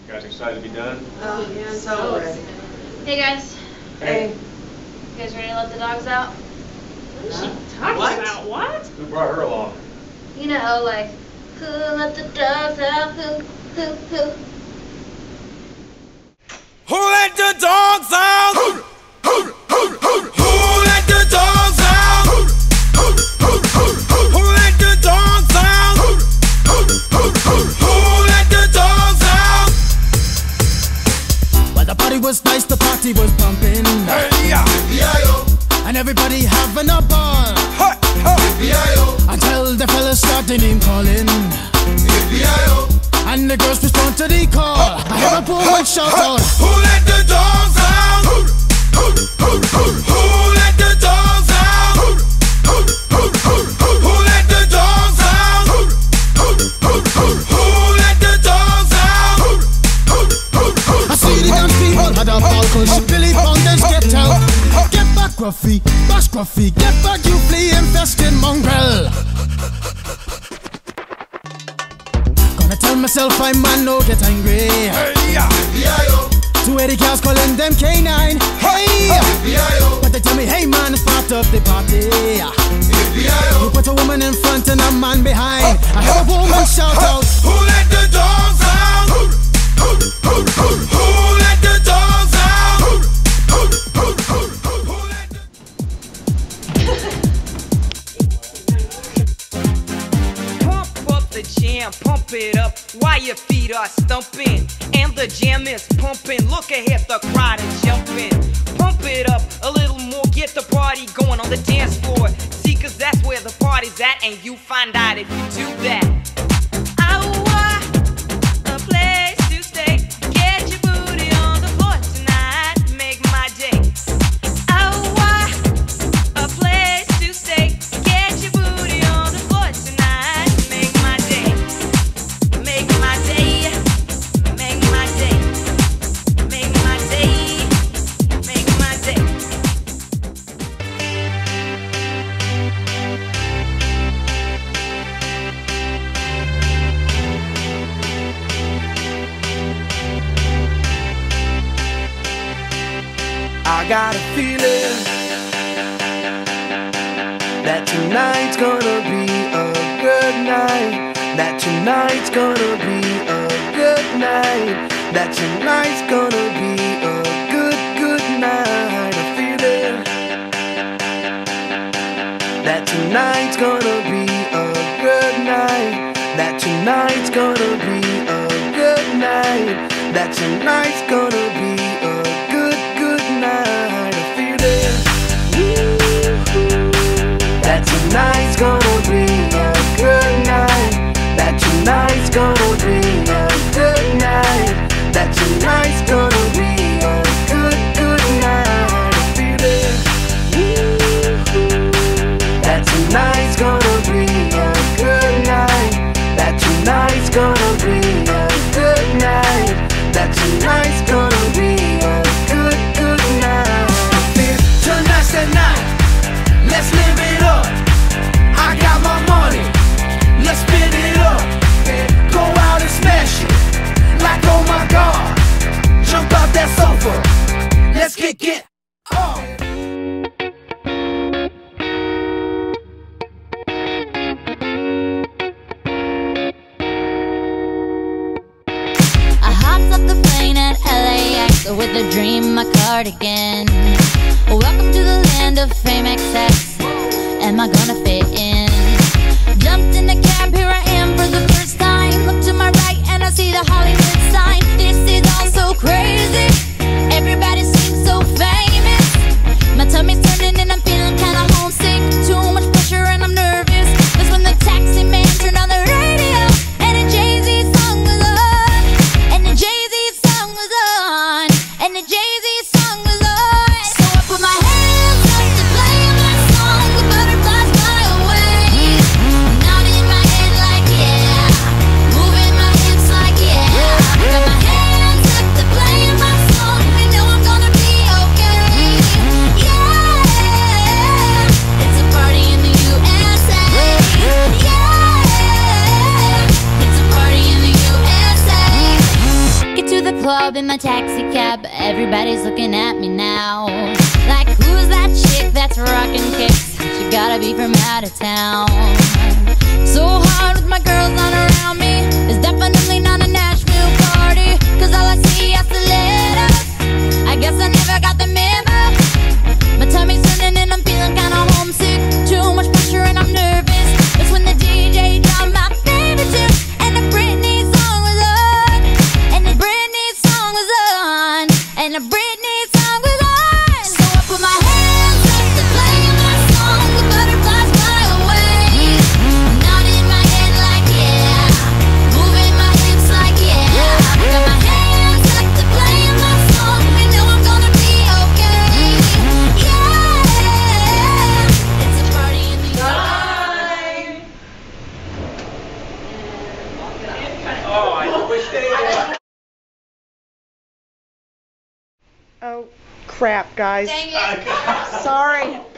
You guys excited to be done? Oh, yeah, so ready. Hey guys. Hey. You guys ready to let the dogs out? What is she talking about? What? Who brought her along? You know, like, who let the dogs out? Who? Who let the dogs out? Who let the dogs out? Who let the dogs out? Who let the dogs out? Well, the party was nice, the party was pumping. Hey, yeah, B.I.O. And everybody having a ball. Hey, hey, B.I.O. Until the fellas started name calling. B.I.O. And the girls respond to the call. I have a woman shout out. Who let the dogs out? Who let the dogs out? Who let the dogs out? Who let the dogs out? I see the dance people had a ball cause Billy Fountains get out. Get back, Gruffy, bash Gruffy. Get back, you flea infested mongrel. Tell myself I man no get angry. Hey, yeah, B.I.O. 280 cows calling them K9. Hey, B.I.O. but they tell me, hey man, it's part of the party. B.I.O. You put a woman in front and a man behind. I have a woman shout out. Who let the dogs out? Who let the dogs out? Who let the Pump up the jam, pump it up while your feet are stumping. And the jam is pumping, look ahead, the crowd is jumping. Pump it up a little more, get the party going on the dance floor. See, cause that's where the party's at, and you find out if you do that. I want a place to stay, get your booty on the floor tonight, make my day. I want a place to stay, get your booty on the floor tonight, make my day. Make my day, make my day, make my day, make my day. I got a feeling that tonight's gonna be a good night. That tonight's gonna be a good night. That tonight's gonna be a good night. A feeling that tonight's gonna be a good night. That tonight's gonna be a good night. That tonight's gonna be a good night. A feeling that tonight's gonna be a good night. That tonight's gonna be a good night. That tonight's gonna be a good night. A feeling that tonight's gonna be a good night. That tonight's gonna be a good night. That tonight's gonna be a good night. I feel tonight's the night. Let's live it up. I got my money. Let's spin it up. Go out and smash it. Like oh my God. Jump out that sofa. Let's kick it off. I hopped off the plane at LAX with a dream, my cardigan. Welcome to the land of fame excess. Am I gonna fit in? Jumped in the cab, here I am for the first time. Look to my right and I see the Hollywood sign. This is all so crazy. Everybody seems so famous. My tummy's turning and I'm feeling kinda homesick. Too much pressure and I'm nervous. That's when the taxi man turned on the radio and a Jay-Z song was on. And the Jay-Z song was on. And the Jay-Z song was on. So I put my hands up to play my song. The butterflies fly away. Nodding in my head like yeah. Moving my hips like yeah. Got my hands up to play my song. club in my taxi cab, everybody's looking at me now. Like, who's that chick that's rocking kicks? She gotta be from out of town. So hard with my girls not around me. It's definitely not a Nashville party, 'cause all I see is the letters. I guess I never got the memo. My tummy's turning and I'm feeling kinda homesick. Too much pressure and I'm nervous. It's when the DJ dropped my favorite tune, and the Britney song was on. And the Britney song was on. And the Britney song was on. So I put my hands up to play my song. The butterflies fly away. Nodding my head like yeah, moving my hips like yeah. Got my hands up to play my song. You know I'm gonna be okay. Yeah, it's a party in the Oh, I wish they had. Oh, crap, guys. Dang it. Sorry.